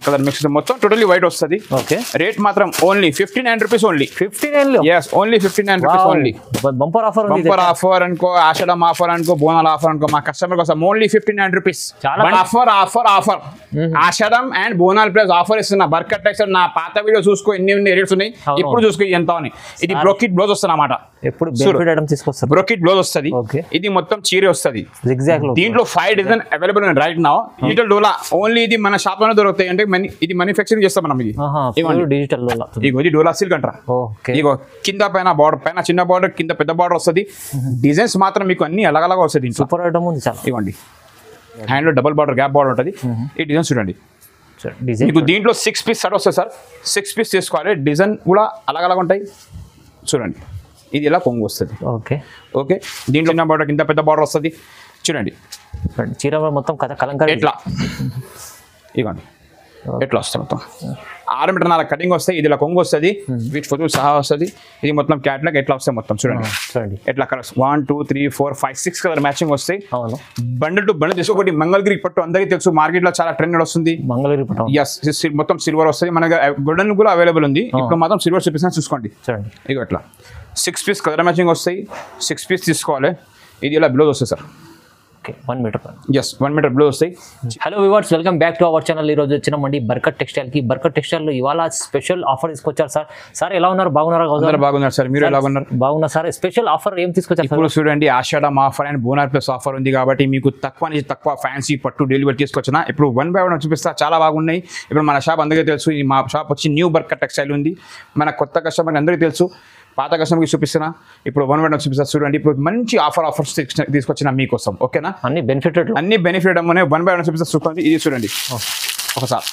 Colour mix మొత్తం totally white వస్తుంది. Okay, rate మాత్రం only 59 rupees only. 59 yes only 59 rupees only. Bumper offer ఉంది. Bumper offer అనుకో, Ashadam offer అనుకో, బోనాల ఆఫర్ అనుకో, మా కస్టమర్ కోసం only 59 rupees. Offer offer offer Ashadam and Bonal plus offer ఇస్తున్నా. బర్కట్ టెక్స్టైల్ నా పాత వీడియో చూసుకో, ఎన్ని రేట్స్ ఉన్నాయి, ఇప్పుడు చూసుకో ఎంత అని. ఇది బ్రోకిట్ బ్లౌజ్ వస్తుంది అన్నమాట. ఎప్పుడు బెనిఫిట్ ఐటమ్ తీసుకొస్తారు. బ్రోకిట్ బ్లౌజ్ వస్తుంది. ఇది మొత్తం చీర వస్తుంది. దీంట్లో 5 డిజైన్ అవైలబుల్ ఉంది right now. Digital dola only ఇది మన షాప్ లోనే దొరుకుతాయి. అంటే ఇది మ్యానుఫ్యాక్చరింగ్ చేస్తాం మనం. ఇది డిజిటల్ డోలా. ఇగో ఇది డోలా సిల్క్ అంటారా. ఇగో కింద పైన బార్డర్, పైన చిన్న బార్డర్, కింద పెద్ద బార్డర్ వస్తుంది. డిజైన్స్ మాత్రం మీకు అన్ని అలాగలాగా వస్తుంది. సూపర్ ఐటమ్ ఉంది చాలా. ఇవ్వండి హ్యాండ్ లో డబుల్ బార్డర్, గ్యాప్ బార్డర్ ఉంటుంది. ఈ డిజైన్ చూడండి. మీకు దీంట్లో 6 పీస్ సెట్ వస్తుంది సార్. 6 పీస్ తీసుకోవాలి. డిజైన్ కూడా అలాగలాగా ఉంటాయి చూడండి. ఇది ఇలా కొంగు వస్తుంది. ఓకే ఓకే, దీంట్లో చిన్న బార్డర్, కింద పెద్ద బార్డర్ వస్తుంది చూడండి. చీర మొత్తం కలంకారీ ఎట్లా ఇవ్వండి, ఎట్లా వస్తుంది మొత్తం 6 మీటర్ల కటింగ్ వస్తాయి. ఇది ఇలా కొంగు వస్తుంది, వీటి ఫోటో సహా వస్తుంది. ఇది మొత్తం క్యాట్లాగ్ ఎట్లా వస్తాయి మొత్తం చూడండి. చూడండి ఎట్లా కలర్స్ 1 2 3 4 5 6 కలర్ మ్యాచింగ్ వస్తాయి. అవును, బండిల్ టు బండిల్ తీసుకో. ఒకటి మంగళగిరి పట్టు అందరికీ తెలుసు, మార్కెట్ లో చాలా ట్రెండ్ వస్తుంది. మంగళగిరి పట్టు ఎస్ మొత్తం సిల్వర్ వస్తుంది. మనకి గోల్డెన్ కూడా అవైలబుల్ ఉంది. ఇప్పుడు మాత్రం సిల్వర్ చూపిస్తాను చూసుకోండి. చూడండి ఇక ఎట్లా 6 పీస్ కలర్ మ్యాచింగ్ వస్తాయి. 6 పీస్ తీసుకోవాలి. ఇది ఇలా బ్లౌజ్ వస్తుంది sir. 1 metre. Yes 1 metre blouse వస్తాయి. Hello viewers, welcome back to our channel. ఈరోజు వచ్చినామండి బర్కట్ టెక్స్టైల్ కి. బర్కట్ టెక్స్టైల్ లో ఇవాళ స్పెషల్ ఆఫర్ తీసుకొచ్చారు సార్. సార్ ఎలా ఉన్నారు? బాగున్నారా? బాగున్నారు సార్, మీరు ఎలా ఉన్నారు? బాగున్నా సార్. స్పెషల్ ఆఫర్ ఏం తీసుకొచ్చారు? ఇప్పుడు చూడండి, Ashadam offer and Bonal plus offer ఉంది కాబట్టి మీకు తక్కువ నుంచి తక్కువ ఫ్యాన్సీ పట్టు డెలివరీ తీసుకొచ్చిన. ఇప్పుడు 1 బై 1 చూపిస్తా, చాలా బాగున్నాయి. ఇప్పుడు మన షాప్ అందరికీ తెలుసు. మా షాప్ వచ్చి న్యూ బర్కట్ టెక్స్టైల్ ఉంది. మన కొత్త కస్టమర్ అందరికీ తెలుసు, పాత కస్టమర్కి చూపిస్తున్నా. ఇప్పుడు 1 బై 1 చూపిస్తా చూడండి. ఇప్పుడు మంచి ఆఫర్స్ తీసుకొచ్చిన మీకోసం. ఓకేనా? అన్ని బెనిఫిట్ అమ్మనే 1 బై 1 చూపిస్తా చూడండి. ఇది చూడండి ఒకసారి.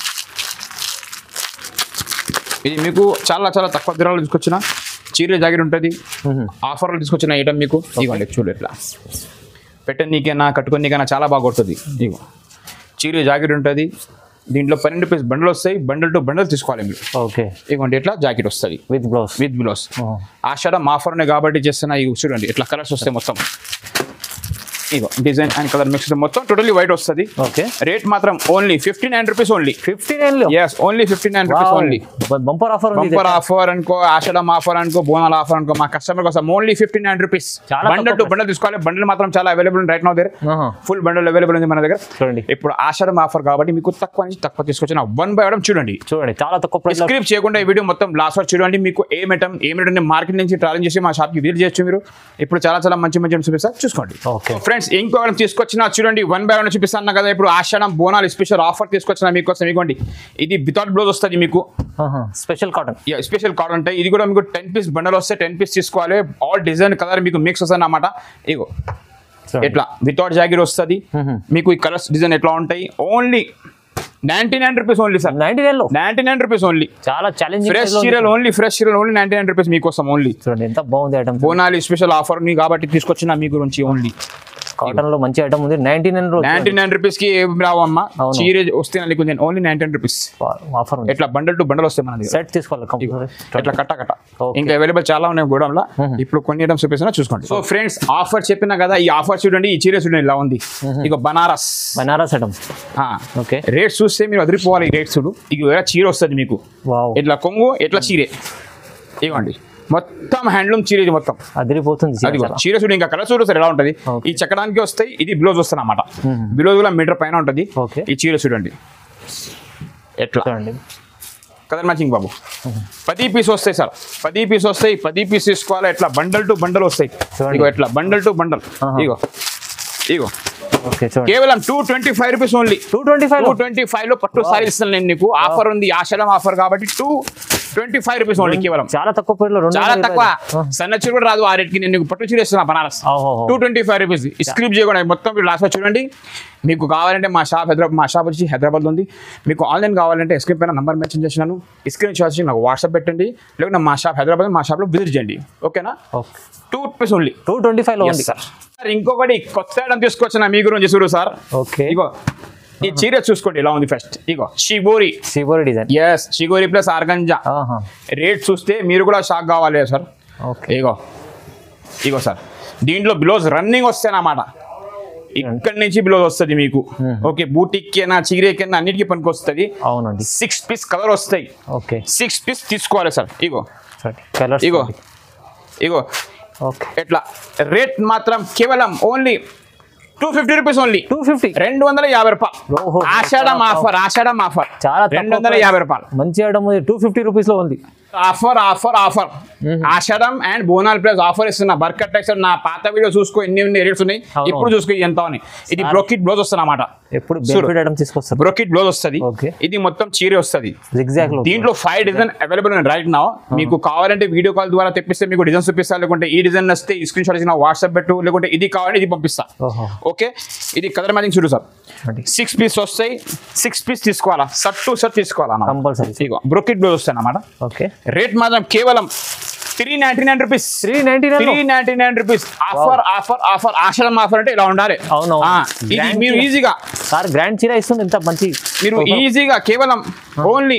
ఇది మీకు చాలా చాలా తక్కువ ధరలో తీసుకొచ్చిన చీర జాకెట్ ఉంటుంది. ఆఫర్లో తీసుకొచ్చిన ఐటమ్ మీకు ఇవ్వండి. చూడండి ఇట్లా పెట్టనీకైనా కట్టుకోనీకైనా చాలా బాగా కొడుతుంది. ఇగో చీర జాకెట్ ఉంటుంది. దీంట్లో 12 పీస్ బండిల్ వస్తాయి. బండిల్ టు బండిల్ తీసుకోవాలి మీరు. ఓకే, ఇవ్వండి ఇట్లా జాకెట్ వస్తుంది విత్ బ్లౌజ్. ఆషాఢం ఆఫర్ ఉన్నాయి కాబట్టి చేస్తున్నా. ఇవి చూడండి ఇట్లా కలర్స్ వస్తాయి మొత్తం. ఇగో డిజైన్ అండ్ కలర్ మిక్స్ మొత్తం టోటల్లీ వైట్ వస్తుంది. ఓకే, రేట్ మాత్రం only 59 rupees only. 59 yes only 59 rupees only. Bumper offer అనుకో, ఆషాఢం ఆఫర్ అనుకో, బోనాల ఆఫర్ అనుకో, మా కస్టమర్ కోసం only 59 rupees. Bundle to bundle తీసుకోవాలి. బండిల్ మాత్రం చాలా అవైలబుల్ ఉంది రైట్ నౌ. దగ్గర ఫుల్ బండిల్ అవైలబుల్ ఉంది మన దగ్గర. చూడండి ఇప్పుడు ఆషాఢం ఆఫర్ కాబట్టి మీకు తక్కువ నుంచి తక్కువ తీసుకొచ్చిన 1 బై 1 చూడండి. చాలా తక్కువ ప్రైస్. స్క్రిప్ట్ చేయకుండా ఈ వీడియో మొత్తం లాస్ట్ వరకు చూడండి. మీకు ఏమిటంటే మార్కెట్ నుంచి ట్రావెల్ చేసి మా షాప్కి విజిట్ చేయొచ్చు మీరు. ఇప్పుడు చాలా చాలా మంచి చూపిస్తారు చూసుకోండి. ఫ్రెండ్స్ ఇంకో తీసుకొచ్చిన చూడండి 1 బై 1 చూపిస్తాను కదా. ఇప్పుడు ఆషాఢం బోనాల్ స్పెషల్ ఆఫర్ తీసుకొచ్చిన మీకోసం. ఇవ్వండి ఇది వితౌట్ బ్లౌజ్ వస్తుంది మీకు. స్పెషల్ కాటన్ ఉంటాయి. ఇది కూడా మీకు 10 పీస్ బండల్ వస్తే 10 పీస్ తీసుకోవాలి. ఆల్ డిజైన్ కలర్ మీకు మిక్స్ వస్తుంది అన్నమాట. ఇగో ఎట్లా వితౌట్ జాకెట్ వస్తుంది మీకు. ఈ కలర్స్ డిజైన్ ఎట్లా ఉంటాయి. Only 99 rupees only sir. 99 rupees only. చాలా ఛాలెంజింగ్. ఫ్రెష్ చీరలు ఓన్లీ 99 రూపీస్ మీకోసం ఓన్లీ. చూడండి ఎంత బాగుంది ఐటమ్. బోనాలి స్పెషల్ ఆఫర్ ఉంది కాబట్టి తీసుకొచ్చిన మీ గురించి ఓన్లీ. కాటన్ లో మంచి ఐటమ్ ఉంది. 99 రూపీస్ కి ఏం రావమ్మా. చీర వస్తే ఓన్లీ 99 రూపీస్ ఆఫర్. ఎట్లా బండల్ టు బండల్ వస్తాయి మన దగ్గర. సెట్ తీసుకోవాలి ఎట్లా కట్ట ఇంకా అవైలబుల్ చాలా ఉన్నాయి గోడంలో. ఇప్పుడు కొన్ని ఐటమ్స్ చూపిస్తున్నా చూసుకోండి. సో ఫ్రెండ్స్ ఆఫర్ చెప్పినా కదా, ఈ ఆఫర్ చూడండి. ఈ చీర చూడండి ఇలా ఉంది. ఇక బనారస్ ఐటమ్. ఓకే, రేట్స్ చూస్తే మీరు అదిరిపోవాలి. ఈ రేట్స్ చూడు. ఇక చీర వస్తుంది మీకు. ఎట్లా కొంగు ఎట్లా చీరే. ఇవ్వండి మొత్తం హ్యాండ్లూమ్ చీర. ఇది మొత్తం అదిరిపోతుంది చీర చూడు. ఇంకా కలర్ చూడు సార్ ఎలా ఉంటుంది. ఈ చెక్కడానికి వస్తాయి. ఇది బ్లౌజ్ వస్తుంది అన్నమాట. బ్లౌజ్ కూడా మీటర్ పైన ఉంటుంది. ఈ చీర చూడండి ఎట్లా కలర్ మ్యాచింగ్ బాబు. 10 పీస్ వస్తాయి సార్. 10 పీస్ వస్తాయి. 10 పీస్ తీసుకోవాలి. ఎట్లా బండల్ టు బండల్ వస్తాయి. ఇగో ఎట్లా బండల్ టు బండల్. ఇగో కేవలం 225 రూపీస్ ఓన్లీ. 225 లో పట్టు సారీ ఇస్తాను నేను నీకు. ఆఫర్ ఉంది ఆషాఢం ఆఫర్ కాబట్టి 225 రూపీస్ ఓన్లీ. కేవలం చాలా తక్కువ. చాలా తక్కువ. సన్న చీర కూడా రాదు ఆ రేట్ కి. నేను నీకు పట్టు చీర ఇస్తున్నా బనారస్. 225 రూపీస్. స్క్రిప్ట్ చేయకుండా మొత్తం లాస్ట్ చూడండి. మీకు కావాలంటే మా షాప్ వచ్చి హైదరాబాద్ ఉంది. మీకు ఆన్లైన్ కావాలంటే స్క్రీన్ పైన నంబర్ మెన్షన్ చేసినాను. స్క్రీన్ షాట్ చేసి నాకు వాట్సాప్ పెట్టండి. లేకపోతే మా షాప్ హైదరాబాద్, మా షాప్లో విజిట్ చేయండి. ఓకేనా? 2 రూపీస్ ఓన్లీ. 225 లో ఉంది సార్. ఇంకొకటి కొత్త ఐటమ్ తీసుకొచ్చిన మీ గురించి చూడు సార్. ఓకే, ఇగో ఈ చీర చూసుకోండి ఎలా ఉంది. ఫస్ట్ ఇగో shibori design. Yes shibori plus organza. Rate చూస్తే మీరు కూడా షాక్ కావాలి సార్. ఇగో సార్ దీంట్లో బ్లౌజ్ రన్నింగ్ వస్తాయి అన్నమాట. ఇక్కడ నుంచి బ్లౌజ్ వస్తుంది మీకు. ఓకే, బూటిక్ అయినా చీరేకి అన్నిటికీ పనికి వస్తుంది. అవునండి. 6 పీస్ కలర్ వస్తాయి. ఓకే, 6 పీస్ తీసుకోవాలి సార్. ఇగో కలర్, ఇగో ఇగో ఓకే. ఎట్లా రేట్ మాత్రం కేవలం ఓన్లీ 250 రూపీస్ ఓన్లీ. 250, 250 రూపాయలు. Ashadam offer, Ashadam offer. చాలా 250 రూపాయలు. మంచి ఐటమ్ 250 రూపీస్ లో ఉంది. Offer offer offer. Ashadam and Bonal plus offer ఇస్తున్నా. బర్కట్ టెక్స్టైల్ నా పాత వీడియో చూసుకో, ఎన్ని రేట్స్ ఉన్నాయి. ఇప్పుడు చూసుకో ఎంత ఉన్నాయి. ఇది బ్రోకెట్ బ్లౌజ్ వస్తుంది అన్నమాట. ఎప్పుడు బెనిఫిట్ ఐటమ్ తీసుకొస్తారు. బ్రోకెట్ బ్లౌజ్ వస్తుంది. ఇది మొత్తం చీర వస్తుంది. దీంట్లో 5 డిజైన్ అవైలబుల్ ఉన్నాయి రైట్ నౌ. మీకు కావాలంటే వీడియో కాల్ ద్వారా తెప్పిస్తే మీకు డిజైన్ చూపిస్తా. లేకుంటే ఈ డిజైన్ వస్తే ఈ స్క్రీన్ షాట్ ఇచ్చిన వాట్సాప్ పెట్టు. లేకుంటే ఇది కావాలంటే ఇది పంపిస్తా. ఓకే, ఇది కలర్ మ్యాచింగ్ చూడు సార్. 6 పీస్ వస్తాయి. 6 పీస్ తీసుకోవాలా, షర్ట్ టు షర్ట్ తీసుకోవాలా కంపల్సరీ. బ్రోకెట్ బ్లౌజ్ వస్తాయి అన్నమాట. ఓకే, రేట్ మాత్రం కేవలం 399 rupees. 399 rupees. Offer offer offer. Ashadam offer అంటే ఇలా ఉండాలి. అవును, ఇది మీరు ఈజీగా సార్ గ్రాండ్ చీర ఇస్తుంది. ఇంత మంచి మీరు ఈజీగా కేవలం ఓన్లీ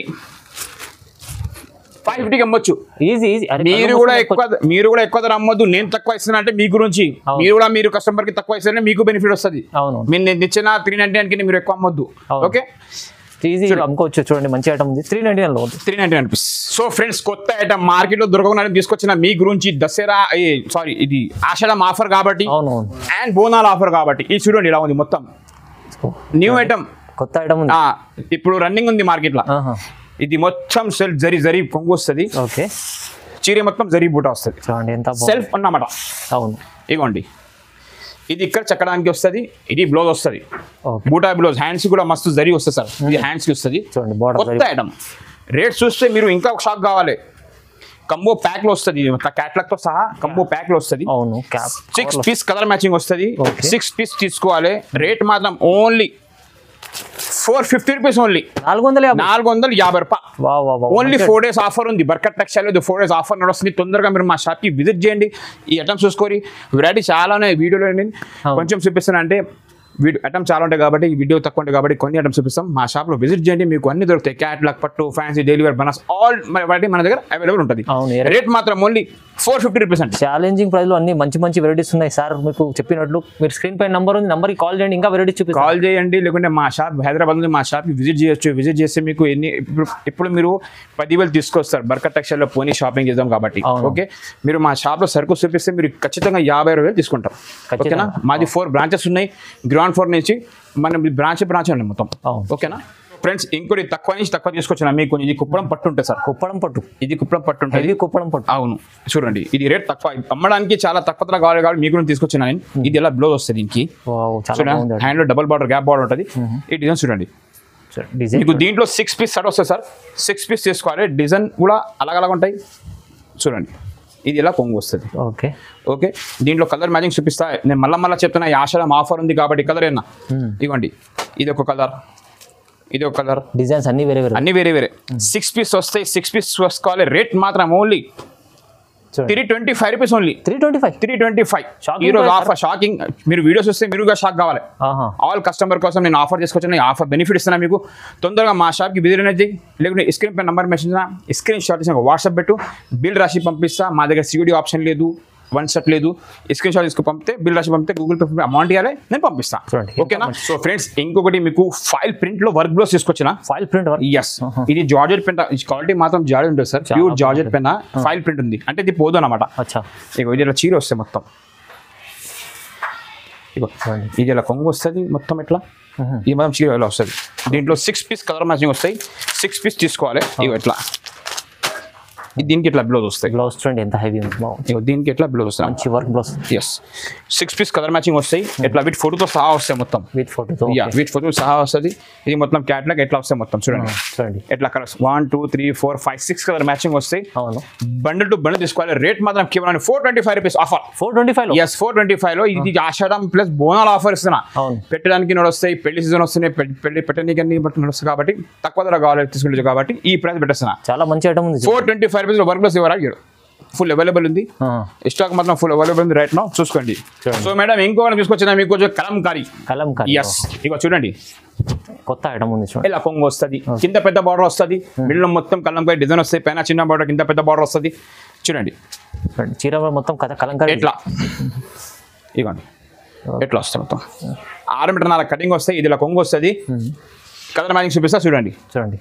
550కి అమ్మొచ్చు. Easy easy. మీరు కూడా ఎక్కువ ధర అమ్మొద్దు. నేను తక్కువ ఇస్తున్నా అంటే మీ గురించి. మీరు కస్టమర్ కి తక్కువ ఇస్తే మీకు బెనిఫిట్ వస్తుంది. అవును, నేను ఇచ్చిన 399 కి మీరు ఎక్కువ అమ్మొద్దు. ఓకే, ఈజీ అమ్ముకోవచ్చు. చూడండి మంచి ఐటమ్ ఉంది. 399 లో ఉంది. 399 రూపీస్. సో ఫ్రెండ్స్, కొత్త ఐటమ్ మార్కెట్ లో దొరకకుండా తీసుకొచ్చిన మీ గురించి దసరా సారీ ఇది ఆషాఢం ఆఫర్ కాబట్టి అండ్ బోనాల్ ఆఫర్ కాబట్టి ఇది చూడండి ఇలా ఉంది. మొత్తం న్యూ ఐటమ్, కొత్త ఐటమ్. ఇప్పుడు రన్నింగ్ ఉంది మార్కెట్ లో. ఇది మొత్తం సెల్ఫ్ జరీ కొంగు వస్తుంది. ఓకే, చీర మొత్తం జరీ బూట వస్తుంది. సెల్ఫ్ అన్నమాట. అవును, ఇగోండి ఇది ఇక్కడ చెక్కడానికి వస్తుంది. ఇది బ్లౌజ్ వస్తుంది. బూటా బ్లౌజ్. హ్యాండ్స్ కూడా మస్తు జరీ వస్తుంది సార్. ఇది హ్యాండ్స్ కి వస్తుంది. కొత్త ఐటమ్. రేట్ చూస్తే మీరు ఇంకా ఒక షాక్ కావాలి. కంబో ప్యాక్ లో వస్తుంది. క్యాట్లాగ్ తో సహా కంబో ప్యాక్ లో వస్తుంది. 6 పీస్ కలర్ మ్యాచింగ్ వస్తుంది. 6 పీస్ తీసుకోవాలి. రేట్ మాత్రం ఓన్లీ 450 రూపీస్ ఓన్లీ. 450 రూపాయలు ఓన్లీ. 4 డేస్ ఆఫర్ ఉంది. బర్కట్ టెక్స్టైల్ 4 డేస్ ఆఫర్ నడుస్తుంది. తొందరగా మీరు మా షాప్ కి విజిట్ చేయండి. ఈ ఐటమ్స్ చూసుకోరి. వెరైటీ చాలా ఉన్నాయి. వీడియోలో కొంచెం చూపిస్తాను అంటే ఐటమ్స్ చాలా ఉంటాయి కాబట్టి ఈ వీడియో తక్కువ ఉంటాయి కాబట్టి కొన్ని ఐటమ్స్ చూపిస్తాం. మా షాప్ లో విజిట్ చేయండి. మీకు అన్ని దొరుకుతాయి. క్యాట్లాగ్, పట్టు, ఫ్యాన్సీ, డైలీ వేర్, బనాస్ ఆల్ వెరైటీ మన దగ్గర అవైలబుల్ ఉంటుంది. రేట్ మాత్రం ఓన్లీ 450 రూపీస్ అంటే ఛాలెంజింగ్ ప్రైస్ లో అన్ని మంచి మంచి వెరైటీస్ ఉన్నాయి సార్. మీకు చెప్పినట్లు మీరు స్క్రీన్ పైన నంబర్ ఉంది. నంబర్ కి కాల్ చేయండి. ఇంకా వెరైటీస్ చూపి కాల్ చేయండి. లేకుంటే మా షాప్ హైదరాబాద్ ఉంది. మా షాప్ కి విజిట్ చేయొచ్చు. విజిట్ చేస్తే మీకు ఇప్పుడు మీరు 10,000 తీసుకొస్తారు. బర్కట్ టెక్స్టైల్ లో పోనీ షాపింగ్ చేద్దాం కాబట్టి. ఓకే, మీరు మా షాప్ లో సరుకు చూపిస్తే మీరు ఖచ్చితంగా 50,000 తీసుకుంటారు. ఓకేనా. మాది 4 బ్రాంచెస్ ఉన్నాయి. గ్రౌండ్ ఫ్లోర్ నుంచి మన బ్రాంచ్ అండి మొత్తం. ఓకేనా ఫ్రెండ్స్, ఇంకోటి తక్కువ నుంచి తక్కువ తీసుకొచ్చిన మీకు. ఇది కుప్పడం పట్టు ఉంటుంది సార్. కుప్పడం పట్టు. ఇది కుప్పడం పట్టు ఉంటుంది. ఇది కుప్పడం పట్టు. అవును, చూడండి ఇది రేట్ తక్కువ. అమ్మడానికి చాలా తక్కువ ధర కావాలి కాబట్టి మీకు తీసుకొచ్చిన నేను. ఇది ఎలా బ్లౌజ్ వస్తుంది దీనికి. హ్యాండ్ లో డబుల్ బార్డర్, గ్యాప్ బార్డర్ ఉంటుంది. ఈ డిజైన్ చూడండి. మీకు దీంట్లో 6 పీస్ సెట్ వస్తుంది సార్. 6 పీస్ తీసుకోవాలి. డిజైన్ కూడా అలాగ ఉంటాయి. చూడండి ఇది ఎలా కొంగు వస్తుంది. ఓకే ఓకే, దీంట్లో కలర్ మ్యాచింగ్ చూపిస్తా. నేను మళ్ళీ చెప్తున్నా ఈ ఆషాఢం ఆఫర్ ఉంది కాబట్టి కలర్ ఏనా ఇవ్వండి. ఇది ఒక కలర్, ఇది ఒక కలర్. డిజైన్స్ అన్ని వేరే. 6 పీస్ వస్తాయి. 6 పీస్ వసుకోవాలి. రేట్ మాత్రం ఓన్లీ 325 రూపీస్ ఓన్లీ. 325 ఈ రోజు ఆఫర్. షాకింగ్. మీరు వీడియోస్ వస్తే మీరుగా షాక్ కావాలి. ఆల్ కస్టమర్ కోసం నేను ఆఫర్ తీసుకొచ్చాను. ఆఫర్ బెనిఫిట్ ఇస్తున్నా మీకు. తొందరగా మా షాప్కి విజిట్ అనేది. లేకుంటే స్క్రీన్ పై నెంబర్ మెసేజ్ స్క్రీన్ షాట్ ఇచ్చిన వాట్సాప్ పెట్టు. బిల్ రాసి పంపిస్తా. మా దగ్గర సివిడి ఆప్షన్ లేదు, వన్ షాట్ లేదు. స్క్రీన్ షాట్ తీసుకు పంపితే బిల్ రాసి పంపితే గూగుల్ పే అమౌంట్ ఇవ్వాలి, నేను పంపిస్తాను. ఓకేనా. సో ఫ్రెండ్స్, ఇంకొకటి మీకు ఫైల్ ప్రింట్ లో వర్క్ బ్లౌజ్ తీసుకొచ్చిన. File print. ఎస్, ఇది జార్జెట్ పెన్. క్వాలిటీ మాత్రం జార్జెట్ ఉంటుంది sir. Pure georgette pen. File print ఉంది అంటే ఇది పోదు అనమాట. ఇగో ఇది ఇలా చీర వస్తే మొత్తం. ఇగో ఇది ఇలా కొంగు వస్తుంది మొత్తం. ఇట్లా ఈ మాత్రం చీర ఇలా వస్తుంది. దీంట్లో 6 పీస్ కలర్ మ్యాచింగ్ వస్తాయి. 6 పీస్ తీసుకోవాలి. ఇగో ఇట్లా దీనికి ఎట్లా బ్లౌజ్ వస్తాయి. బ్లౌజ్ చూడండి ఎంత హెవీ ఉంది. దీనికి ఎట్లా బ్లౌజ్ వస్తాయి. మంచి work blouse. Yes, 6 piece colour matching వస్తాయి. ఎట్లా విత్ ఫోటోతో సహా వస్తాయి మొత్తం. విత్ ఫోటో సహా వస్తుంది. ఇది మొత్తం క్యాట్లాగ్ ఎట్లా వస్తాయి మొత్తం. చూడండి ఎట్లా కలర్స్ 1 2 3 4 5 6 కలర్ మ్యాచింగ్ వస్తాయి. బండిల్ టు బండిల్ తీసుకోవాలి. రేట్ మాత్రం కేవలం 425 రూపీస్ ఆఫర్. 425. ఎస్, 425 లో ఇది ఆషాఢం ప్లస్ బోనాల్ ఆఫర్ ఇస్తున్నా. పెట్టడానికి నడుస్తాయి. పెళ్లి సీజన్ వస్తున్నాయి. పెళ్లి పెట్టడానికి బట్టి నడుస్తాయి కాబట్టి తక్కువ ధర కావాలి తీసుకుంటే కాబట్టి ఈ ప్రైస్ పెట్టేస్తున్నా. చాలా మంచి ఐటమ్ ఉంది. 425 రూపీస్ లో వర్క్ బ్లౌజ్ ఇవ్వరా. ఫుల్ అవైలబుల్ ఉంది. స్టాక్ మాత్రం ఫుల్ అవైలబుల్ ఉంది రైట్ నౌ. చూసుకోండి. సో మేడం ఇంకొకటి తీసుకొచ్చిన మీకు కలంకారీ. ఎస్, ఇక చూడండి కొత్త ఐటమ్ ఉంది. ఇలా కొంగు వస్తుంది. కింద పెద్ద బార్డర్ వస్తుంది. మిడిల్ మొత్తం కలంకారీ డిజైన్ వస్తాయి. పైన చిన్న బార్డర్, కింద పెద్ద బార్డర్ వస్తుంది. చూడండి చీర మొత్తం కలంకారీ. ఎట్లా ఇవ్వండి ఎట్లా వస్తాయి మొత్తం 6 మీటర్ 4 కటింగ్ వస్తాయి. ఇది ఇలా కొంగు వస్తుంది. కలర్ మ్యాచింగ్ చూపిస్తా చూడండి.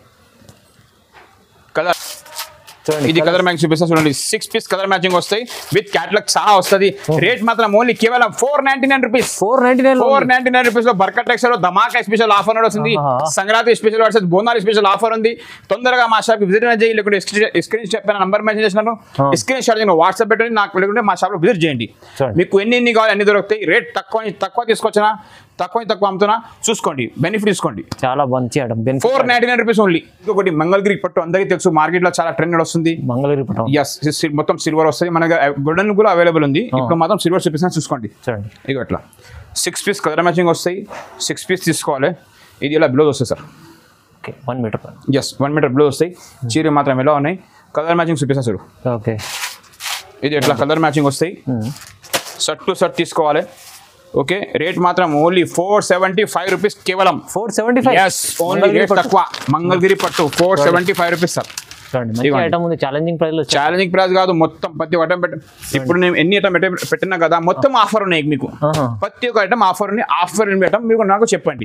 కలర్ ఇది కలర్ మ్యాచింగ్ చూపిస్తా చూడండి. 6 పీస్ కలర్ మ్యాచింగ్ వస్తాయి విత్ క్యాటలాగ్ సహా వస్తుంది. రేట్ మాత్రం ఓన్లీ కేవలం 499 రూపీస్. 499 రూపీస్ లో బర్కత్ టెక్స్టైల్ లో ధమాకా స్పెషల్ ఆఫర్ వస్తుంది. Sankranti special versus Bonalu special offer ఉంది. తొందరగా మా షాప్ విజిట్ చేయండి. లేకుంటే స్క్రీన్ షాట్ పైన నంబర్ మెన్షన్ చేసినాను. స్క్రీన్ షాట్ వాట్సాప్ పెట్టండి నాకు. లేకుంటే మా షాప్ లో విజిట్ చేయండి. మీకు ఎన్ని కావాలి అన్ని దొరుకుతాయి. రేట్ తక్కువ తీసుకొచ్చినా తక్కువ అమ్ముతున్నా చూసుకోండి. బెనిఫిట్ తీసుకోండి. చాలా మంచి ఐటమ్. 499 rupees only. ఇంకొకటి మంగళగిరి పట్టు అందరికీ తెలుసు. మార్కెట్ లో చాలా ట్రెండ్ వస్తుంది. మంగళగిరి పట్టు మొత్తం సిల్వర్ వస్తుంది. మనకి గోల్డెన్ కూడా అవైలబుల్ ఉంది. ఇప్పుడు మాత్రం సిల్వర్ చూపిస్తున్నా చూసుకోండి. ఇక అట్లా 6 పీస్ కలర్ మ్యాచింగ్ వస్తాయి. 6 పీస్ తీసుకోవాలి. ఇది ఇలా బ్లౌజ్ వస్తుంది సార్. 1 మీటర్ 1 మీటర్ బ్లౌజ్ వస్తాయి. చీర మాత్రం ఎలా ఉన్నాయి. కలర్ మ్యాచింగ్ చూపిస్తా చూడు. ఇది ఎట్లా కలర్ మ్యాచింగ్ వస్తాయి. షర్ట్ టు షర్ట్ తీసుకోవాలి. ఓకే రేట్ మాత్రం ఓన్లీ 475 రూపీస్ కేవలం. 475 ఓన్లీ రేట్ తక్కువ. మంగళగిరి పట్టు 475 రూపీస్ సార్. ఛాలెంజింగ్ ప్రైస్ కాదు. మొత్తం ప్రతి ఐటమ్ ఇప్పుడు నేను ఎన్ని ఐటమ్ పెట్టినా కదా మొత్తం ఆఫర్ ఉన్నాయి మీకు. ప్రతి ఒక్క ఐటమ్ ఆఫర్ ఉన్నాయి. ఆఫర్ ఐటమ్ మీకు నాకు చెప్పండి.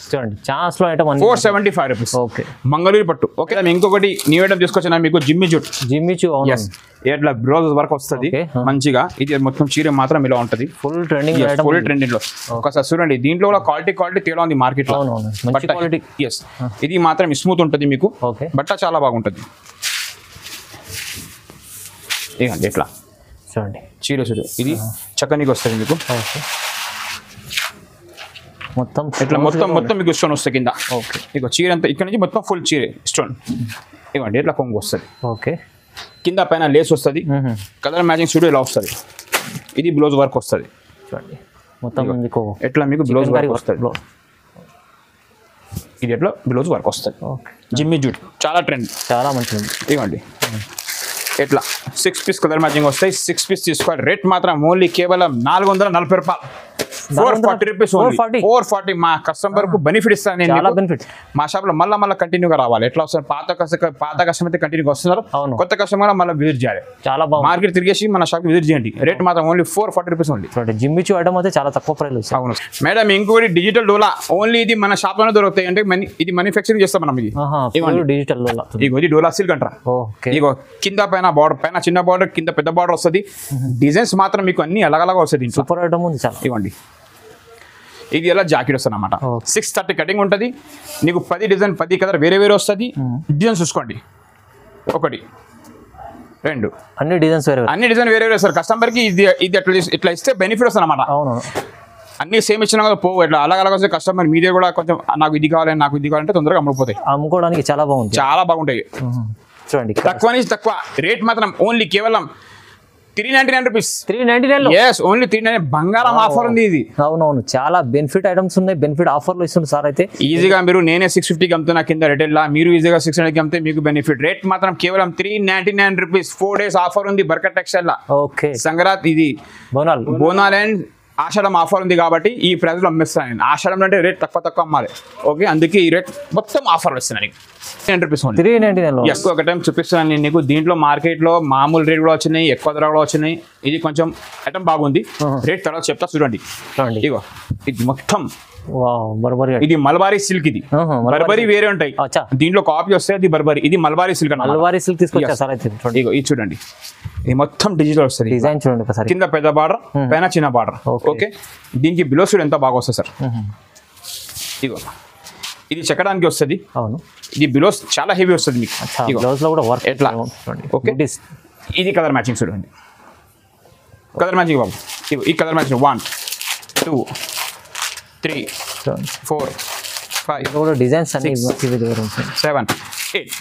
475 రూపీస్. మంగళగిరి పట్టు. ఓకే ఇంకొకటి న్యూ ఐటమ్ తీసుకొచ్చిన మీకు జిమ్మి జూట్. ఇట్లా బ్లౌజ్ వర్క్ వస్తుంది మంచిగా. ఇది మొత్తం చీర మాత్రం ఇలా ఉంటుంది. ఫుల్ ట్రెండింగ్ లో ఒకసారి చూడండి. దీంట్లో కూడా క్వాలిటీ తేడా ఉంది మార్కెట్ లో. ఇది మాత్రం స్మూత్ ఉంటుంది మీకు. బట్ట చాలా బాగుంటుంది. ఇదండి ఎట్లా చూడండి చీర చూడు. ఇది చక్కనికి వస్తుంది మీకు. మొత్తం ఇట్లా మొత్తం మీకు స్టోన్ వస్తుంది కింద. ఇక చీర అంతా ఇక్కడ నుంచి మొత్తం ఫుల్ చీర స్టోన్. ఇవ్వండి ఇట్లా కొంగు వస్తుంది. కింద పైన లేస్ వస్తుంది. కలర్ మ్యాచింగ్ చూడు ఇలా వస్తుంది. ఇది బ్లౌజ్ వర్క్ వస్తుంది. మొత్తం ఎట్లా మీకు బ్లౌజ్ వర్క్ వస్తుంది. ఇది ఎట్లా బ్లౌజ్ వర్క్ వస్తుంది. జిమ్మి జూట్ చాలా ట్రెండ్. చాలా మంచిది. ఇవ్వండి ఎట్లా 6 పీస్ కలర్ మ్యాచింగ్ వస్తాయి. 6 పీస్ తీసుకోవాలి. రేట్ మాత్రం ఓన్లీ కేవలం 440 రూపాయలు. 440 రూపీస్. 440 మా కస్టమర్ కు బెనిఫిట్ ఇస్తాను నేను. మా షాప్ లో మళ్ళీ కంటిన్యూగా రావాలి. ఎట్లా వస్తారు పాత కస్టమర్ అయితే కంటిన్యూగా వస్తున్నారు. కొత్త కస్టమర్ మళ్ళీ విజిట్ చేయాలి. చాలా బాగుంది. మార్కెట్ తిరిగేసి మన షాప్ విజిట్ చేయండి. రేట్ మాత్రం only 440 rupees only. Jimmy Choo item అయితే చాలా తక్కువ ప్రైస్. అవును మేడం. ఇంకోటి డిజిటల్ డోలా ఓన్లీ. ఇది మన షాప్ లోనే దొరుకుతాయి. అంటే ఇది మ్యానుఫ్యాక్చరింగ్ చేస్తాం మనం. ఇది డిజిటల్ డోలా. ఇది డోలా సిల్క్ అంటారా. ఇగో కింద పైన బార్డర్, పైన చిన్న బార్డర్, కింద పెద్ద బార్డర్ వస్తుంది. డిజైన్స్ మాత్రం మీకు అన్ని అలాగలాగా వస్తుంది. సూపర్ ఐటమ్ ఉంది చాలా. ఇవ్వండి ఇది ఎలా జాకెట్ వస్తుంది అన్నమాట. 630 కటింగ్ ఉంటుంది. నీకు 10 డిజైన్ 10 కలర్ వేరే వస్తుంది. డిజైన్ చూసుకోండి. 1 2 అన్ని డిజైన్ వేరే సార్. కస్టమర్ కి ఇది ఇట్లా ఇస్తే బెనిఫిట్ వస్తుంది అన్నమాట. అన్ని సేమ్ ఇచ్చినా కదా పోవు. ఇట్లా అలాగ వస్తే కస్టమర్ మీదే కూడా కొంచెం నాకు ఇది కావాలంటే తొందరగా అమ్ముడిపోతాయి. అమ్ముకోవడానికి చాలా బాగుంటాయి. చూడండి తక్కువ నుంచి తక్కువ. రేట్ మాత్రం ఓన్లీ కేవలం 399 రూపీస్. 399 ఓన్లీ 399. బంగారం ఆఫర్ ఉంది ఇది. అవునవును చాలా బెనిఫిట్ ఐటమ్స్ ఉన్నాయి. బెనిఫిట్ ఆఫర్లు ఇస్తుంది సార్. అయితే ఈజీగా మీరు నేనే 650కి అమ్ముతున్నా కింద రిటైల్ లా. మీరు ఈజీగా 600కి అమ్మితే మీకు బెనిఫిట్. రేట్ మాత్రం కేవలం 399 రూపీస్. 4 days ఆఫర్ ఉంది బర్కత్ టెక్స్టైల్ లా. సంక్రాంతి ఇది బోనాల్ అండ్ ఆషాఢం ఆఫర్ ఉంది కాబట్టి ఈ ప్రైస్ లో అమ్మేస్తాను నేను. ఆషాఢం అంటే రేట్ తక్కువ అమ్మాలి. ఓకే అందుకే ఈ రేట్ మొత్తం ఆఫర్ వస్తున్నాయి. 399 రూపీస్. 399 ఒక టైం చూపిస్తున్నాను నేను నీకు. దీంట్లో మార్కెట్ లో మామూలు రేట్ కూడా వచ్చినాయి, ఎక్కువ ధర కూడా వచ్చినాయి. ఇది కొంచెం ఐటమ్ బాగుంది. రేట్ తర్వాత చెప్తా చూడండి. ఇగో ఇది మొత్తం ఇది మల్బారీ సిల్క్. ఇది బర్బరీ వేరే ఉంటాయి. దీంట్లో కాపీ వస్తే అది బర్బరీ. ఇది మల్బారీ సిల్క్. మల్బారీ సిల్క్ తీసుకొచ్చా సార్. ఇగో ఇది చూడండి. ఇది మొత్తం డిజిటల్ వస్తుంది. డిజైన్ చూడండి ఒకసారి. కింద పెద్ద బార్డర్, పైన చిన్న బార్డర్. ఓకే దీనికి బిలో సూడ్ ఎంత బాగా వస్తుంది సార్. ఇగో ఇది చెక్కడానికి వస్తుంది. అవును ఇది బిలోస్ చాలా హెవీ వస్తుంది మీకు. ఎట్లా ఓకే ఇది కలర్ మ్యాచింగ్ చూడండి. కలర్ మ్యాచింగ్ బాబు. ఈ కలర్ మ్యాచింగ్ 1 2 3 4 5 డిజైన్స్ 7 8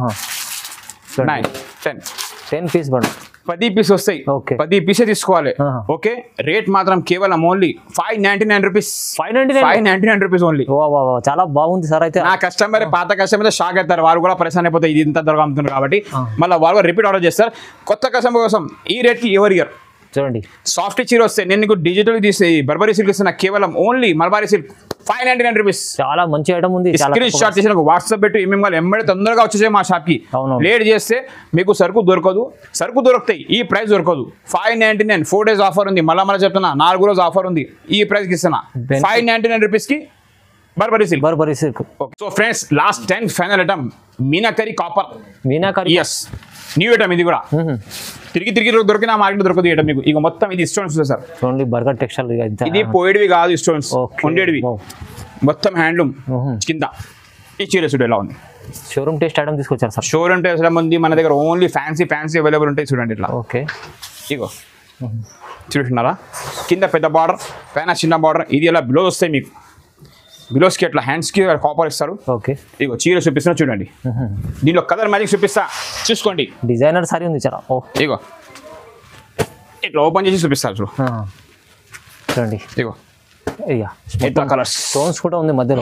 9 10 పీస్ బండ్ 10 పీస్ వస్తాయి. 10 పీసే తీసుకోవాలి. ఓకే రేట్ మాత్రం కేవలం ఓన్లీ 599 రూపీస్. 599 rupees only. చాలా బాగుంది సార్. అయితే నా కస్టమర్ పాత కస్టమర్ షాక్ అవుతారు. వారు కూడా పరిశ్రమ అయిపోతే ఇది ఇంత ధరగా అమ్ముతున్నారు కాబట్టి మళ్ళీ వాళ్ళు రిపీట్ ఆర్డర్ చేస్తారు. కొత్త కస్టమర్ కోసం ఈ రేట్కి ఎవరి ఇయర్ చూడండి సాఫ్ట్ చీర వస్తే నేను నీకు డిజిటల్ తీసి బర్బరీ సిల్క్ ఇస్తున్నా కేవలం ఓన్లీ మల్బారీ సిల్క్ 599 రూపీస్. చాలా మంచి ఐటమ్ ఉంది. స్క్రీన్ షాట్ చేసి నాకు వాట్సాప్ పెట్టి ఏమేమి వాళ్ళు ఎంబడి తొందరగా వచ్చేసాయి మా షాప్ కి. లేట్ చేస్తే మీకు సరుకు దొరకదు, సరుకు దొరుకుతాయి ఈ ప్రైస్ దొరకదు. 599 4 days ఆఫర్ ఉంది. మళ్ళా చెప్తున్నా 4 రోజు ఆఫర్ ఉంది. ఈ ప్రైస్ కి ఇస్తున్నా 599 రూపీస్ కి Burberry silk. So friends last 10 final item meenakari copper. Yes new item ఇది కూడా. తిరిగి దొరికిన మార్కెట్ దొరకదు ఐటమ్ మీకు. ఇక మొత్తం ఇది స్టోన్స్ సార్. ఓన్లీ బర్గర్ టెక్స్టైల్. ఇది పోయేటివి కాదు స్టోన్స్, ఉండేటివి మొత్తం హ్యాండ్లూమ్ కింద. ఈ చీర చూడు ఎలా ఉంది. షోరూమ్ టేస్ట్ ఐటమ్ తీసుకొచ్చారు సార్. షోరూమ్ టేస్ట్ ఐటమ్ ఉంది మన దగ్గర. ఓన్లీ ఫ్యాన్సీ అవైలబుల్ ఉంటాయి చూడండి ఇట్లా. ఓకే ఇగో చూస్తున్నారా, కింద పెద్ద బార్డర్ పైన చిన్న బార్డర్. ఇది ఎలా బ్లౌజ్ వస్తాయి మీకు. బ్లౌజ్కి అట్లా హ్యాండ్స్కి కాపర్ ఇస్తారు. ఓకే ఇగో చీర చూపిస్తున్నా చూడండి. దీనిలో కలర్ మ్యాజిక్ చూపిస్తా చూసుకోండి. డిజైనర్ సారీ ఉంది చాలా. ఇగో ఇట్లా ఓపెన్ చేసి చూపిస్తారు చూడు. చూడండి ఇగో ఇట్లా కలర్స్ స్టోన్స్ కూడా ఉంది మధ్యలో.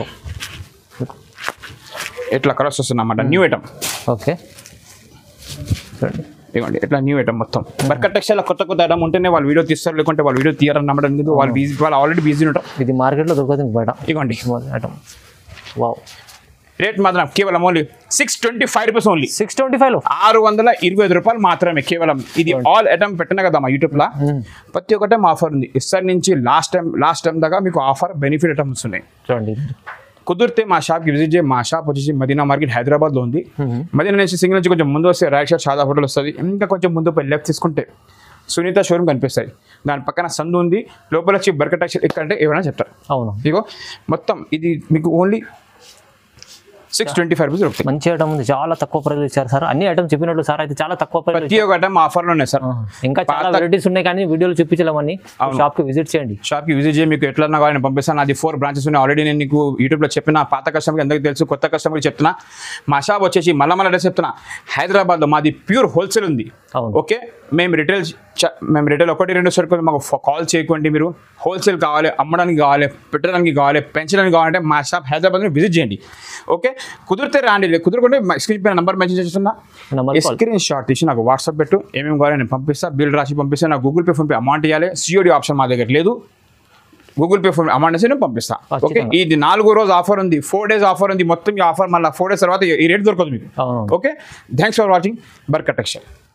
ఇట్లా కలర్స్ వస్తుందన్నమాట. New item. ఓకే చూడండి ఇవ్వండి ఇట్లా న్యూ ఐటమ్ మొత్తం. బర్కర్ టెక్స్టైల్ కొత్త ఐటమ్ ఉంటేనే వాళ్ళు వీడియో తీస్తారు, లేకుంటే వాళ్ళు వీడియో తీయరని నమ్మడం లేదు. వాళ్ళు ఆల్రెడీ బిజీ ఉంటారు. ఇది మార్కెట్లో దొరకదు బయట. ఇవ్వండి ఐటమ్. వావ్. రేట్ మాత్రం కేవలం ఓన్లీ 625 రూపీస్. ఓన్లీ 625 625 రూపాయలు మాత్రమే కేవలం. ఇది ఆల్ ఐటమ్ పెట్టినా కదా మా యూట్యూబ్లో. ప్రతి ఒక్క టైం ఆఫర్ ఉంది. ఇస్తారు నుంచి లాస్ట్ టైం దాకా మీకు ఆఫర్ బెనిఫిట్ ఐటమ్స్ ఉన్నాయి. చూడండి కుదిరితే మా షాప్కి విజిట్ చేయి. మా షాప్ వచ్చేసి మదీనా మార్కెట్ హైదరాబాద్లో ఉంది. మదీనా నుంచి సింగిల్ నుంచి కొంచెం ముందు వస్తే రైట్ సైడ్ షాదా హోటల్ వస్తుంది. ఇంకా కొంచెం ముందు పోయి లెఫ్ట్ తీసుకుంటే సునీత షోరూమ్ కనిపిస్తుంది. దాని పక్కన సందు ఉంది. లోపల వచ్చి బర్కర్ టెక్స్టైల్ ఎక్కడంటే ఏమైనా చెప్తారు. అవును ఇగో మొత్తం ఇది మీకు ఓన్లీ 625 రూపీస్ దొరుకుతాయి. మంచి ఐటమ్ ఉంది. చాలా తక్కువ ప్రైస్ ఇచ్చారు సార్. అన్ని ఐటమ్ చెప్పినట్లు సార్ అయితే చాలా తక్కువ ప్రైస్. ప్రతి ఒక్క ఐటమ్ ఆఫర్లో ఉన్నాయి సార్. ఇంకా చాలా వెరైటీస్ ఉన్నాయి కానీ వీడియోలు చూపించలేమని. షాప్కి విజిట్ చేయండి. షాప్కి విజిట్ చేయి. మీకు ఎట్లా కావాలని పంపిస్తాను. అది 4 బ్రాంచెస్ ఉన్నాయి. ఆల్రెడీ నేను నీకు యూట్యూబ్లో చెప్పిన. పాత కస్టమర్కి అందరికీ తెలుసు, కొత్త కస్టమర్కి చెప్తున్నా. మా షాప్ వచ్చేసి మళ్ళీ అడ్రస్ చెప్తున్నా. హైదరాబాద్లో మాది ప్యూర్ హోల్సేల్ ఉంది. ఓకే మేము రిటైల్ 1-2 సరుకులు మాకు కాల్ చేయకండి. మీరు హోల్సేల్ కావాలి, అమ్మడానికి కావాలి, పెట్టడానికి కావాలి, పెంచడానికి కావాలంటే మా షాప్ హైదరాబాద్ని విజిట్ చేయండి. ఓకే కుదిరితే రాండి. కుదురుకుంటే స్క్రీన్ పైన నెంబర్ మెన్షన్ చేస్తున్నా. స్క్రీన్ షాట్ తీసి నాకు వాట్సాప్ పెట్టు. ఏమేమి కావాలి నేను పంపిస్తా. బిల్ రాసి పంపిస్తే నాకు గూగుల్ పే ఫోన్పే అమౌంట్ ఇవ్వాలి. సిఓడి ఆప్షన్ మా దగ్గర లేదు. గూగుల్ పే ఫోన్ అమౌంట్ వేసి నేను పంపిస్తా. ఓకే ఇది 4 రోజు ఆఫర్ ఉంది. 4 days ఆఫర్ ఉంది. మొత్తం ఈ ఆఫర్ మళ్ళీ 4 days తర్వాత ఈ రేట్ దొరకదు మీకు. ఓకే థ్యాంక్స్ ఫర్ వాచింగ్ బర్కర్ టెక్స్టైల్.